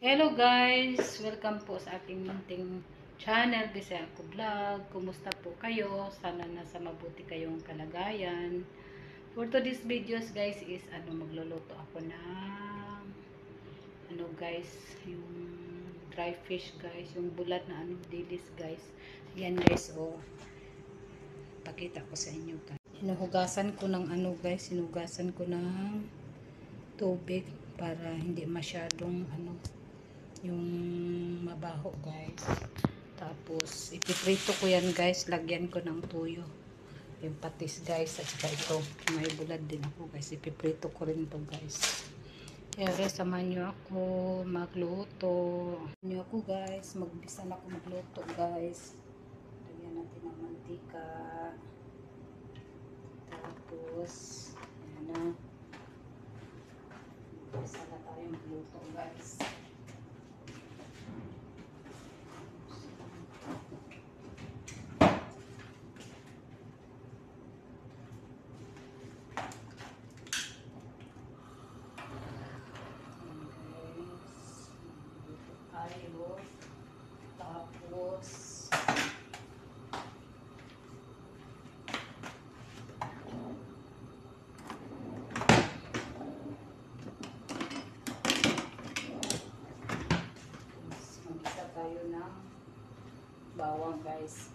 Hello guys! Welcome po sa aking munting channel, Bisaya ko Vlog. Kumusta po kayo? Sana nasa mabuti kayong kalagayan. For today's videos guys is magluluto ako ng guys, yung dry fish guys, yung bulat na dilis guys. Yan guys, pakita ko sa inyo guys. Hinuhugasan ko ng guys, hinugasan ko ng tubig para hindi masyadong yung mabaho guys. Tapos ipiprito ko yan guys, lagyan ko ng tuyo, yung patis guys, at saka ito may bulad din ako guys, ipiprito ko rin to guys. Kaya samahan nyo ako magluto. Nyo ako guys, magbisa na ako magluto guys. Lagyan natin ng mantika, tapos ayan na, magbisa na tayo magluto guys. Tapos mag-isa tayo ng bawang guys.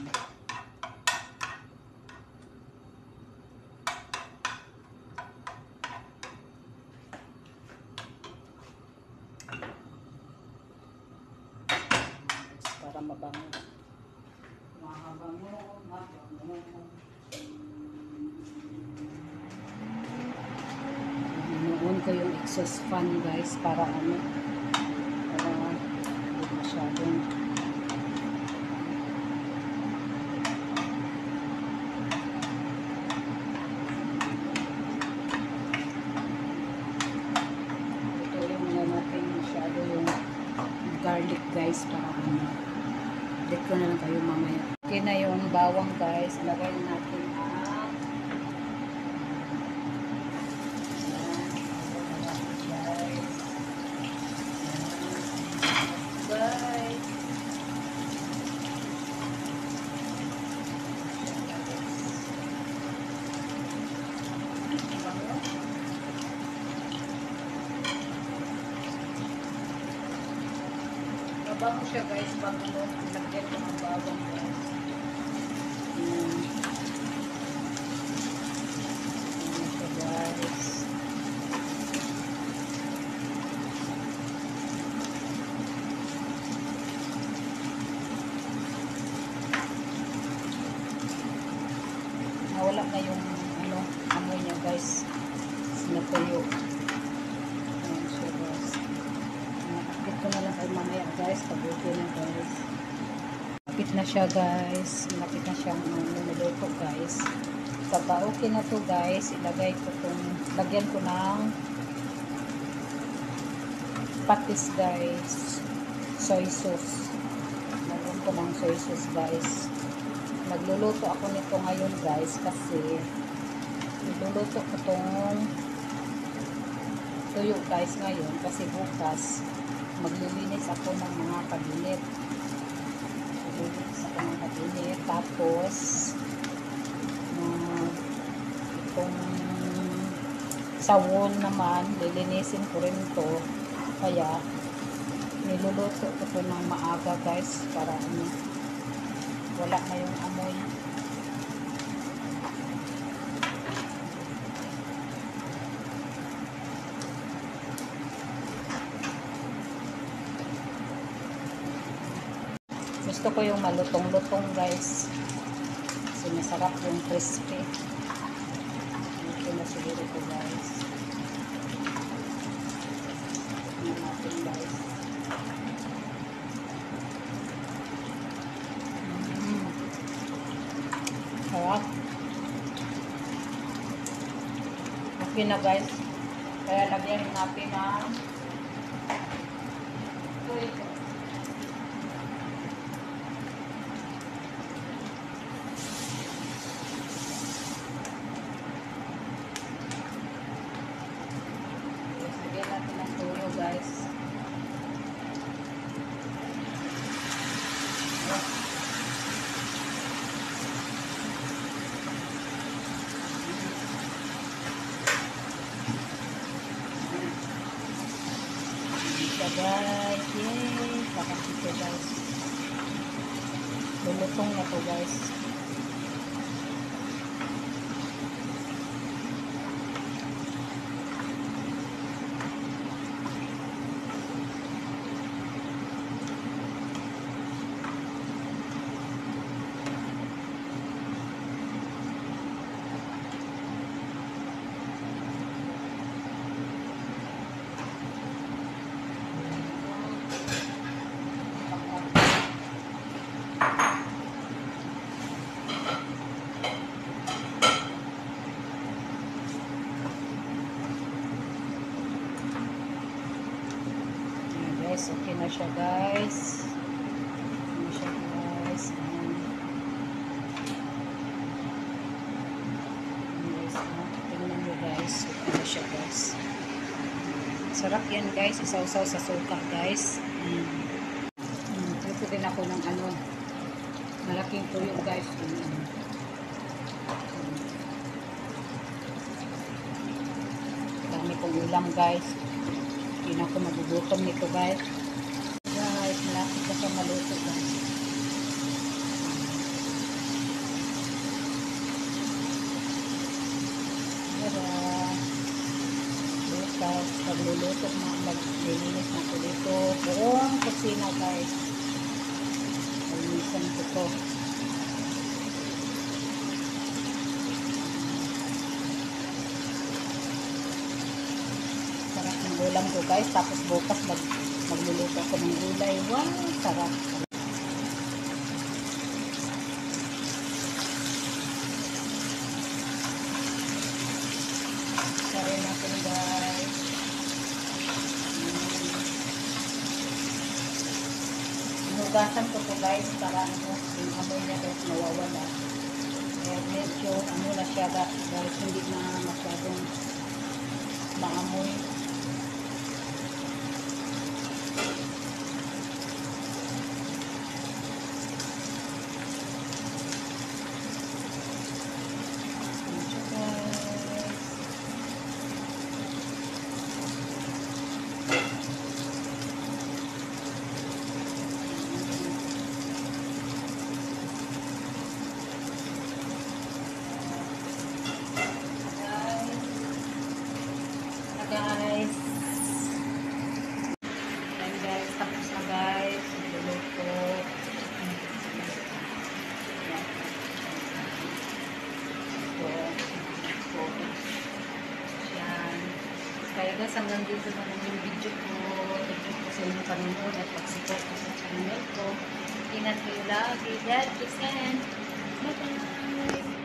Para mabango. Mabango. Noon ko yung exhaust fan guys para para hindi masyadong ito yung natin masyado yung garlic guys para dito ko na lang kayo mamaya. Okay na yung bawang guys, lagay natin guys. Mabango siya guys, bago lagyan ko ng bawang guys. Guys. Nawala na yung amoy niya guys. Sinatuyo. Ayan siya guys. Nakakit ko na lang kayo mamaya guys. Pabuti na guys. Malapit na siya guys. Malapit na siyang niluto guys. Pagka okay na to guys, ilagay ko itong, lagyan ko ng patis guys. Soy sauce. Lagyan ko ng soy sauce guys. Nagluluto ako nito ngayon guys kasi niluluto ko itong tuyo guys ngayon kasi bukas maglilinis ako ng mga kabinet. Maglilinis ako ng kabinet, tapos itong sawon naman lilinisin ko rin ito, kaya niluluto ko ito ng maaga guys para wala na yung amoy. Gusto ko yung malutong-lutong guys kasi masarap yung crispy. Ito na siguro ko guys. Ito natin guys. Sarap. Okay na guys. Kaya lagyan natin ng tuyo. Lagyan natin ng tuyo guys. guys. Yay! Sarap ito guys. Lulutong na to guys. Guys, okay na siya guys. Okay na siya guys. Guys, tingnan nyo guys. Okay na siya guys. Sarap yan guys. Isaw-saw sa suka guys. Ito din ako ng ano. Malaking tuyo guys. Dami kong ulam guys. Hindi na ako magugutom nito guys. Guys, malapit na siya maluto guys. Tara. Bukas, pagluluto na, maglilinis na ko dito. Buong kusina guys. Linisan ko to. Sarap ng ulam ko guys. Tapos bukas magluluto ako ng gulay. Wow, sarap. Sarin natin guys. Hinugasan ko to guys para ano, yung amoy niya guys mawawala. Kaya medyo ano na siya guys, hindi na masyadong maamoy. Guys, and guys, tapos na guys, luluto. Yan. Kaya guys, hanggang dito na lang yung video ko. Thank you po sa inyong panonood at pag-support ko sa channel ko. Ingat kayo lagi. God bless and bye-bye.